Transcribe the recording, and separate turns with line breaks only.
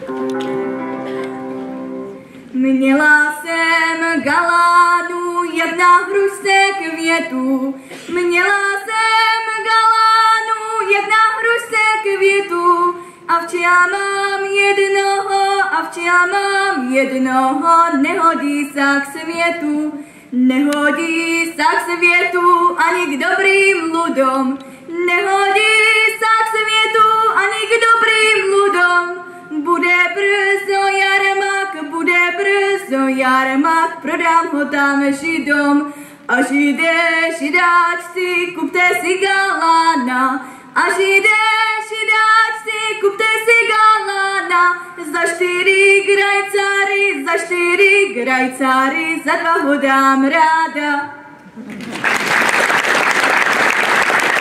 Měla jsem galánu, jak na hrušce květu. Měla jsem galánu, jak na hrušce květu. A včela mám jednoho, nehodí se k světu. Nehodí se k světu ani k dobrým ľudom. Nehodí se k světu ani k dobrým ľudom. Bude brzo jarmak, prodám ho tam Židom. A židáčci, kupte si galána. A židáčci, kupte si galána. Za 4 grajcáry, za 2 ho dám ráda.